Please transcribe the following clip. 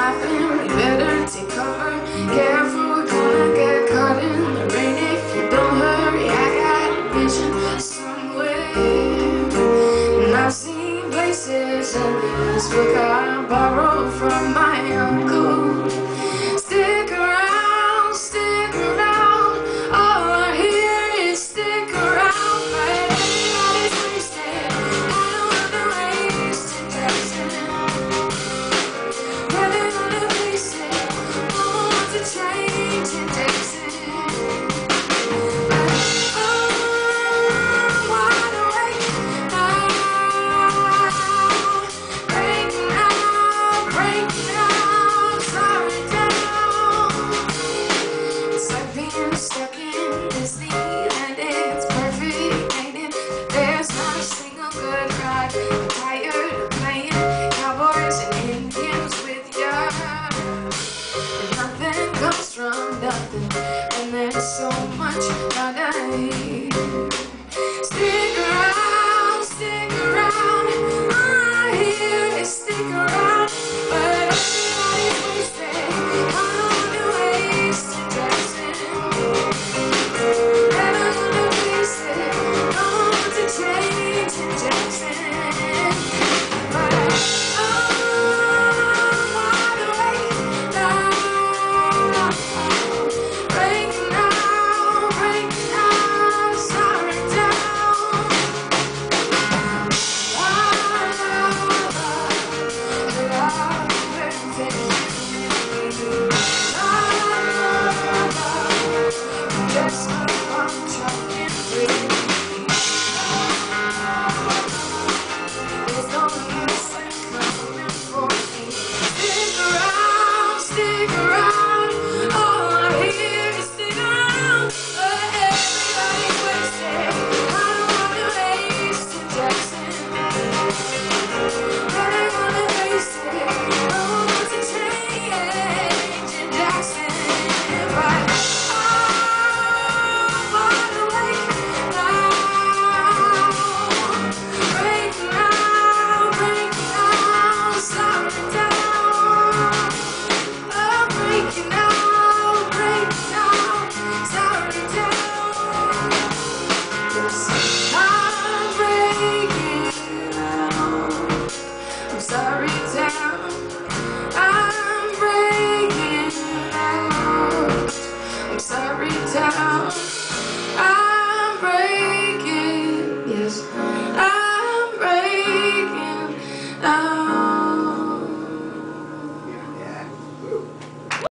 laughing, we better take cover. Careful, we're gonna get caught in the rain if you don't hurry. I got a vision somewhere, and I've seen places in this book I borrowed from my uncle.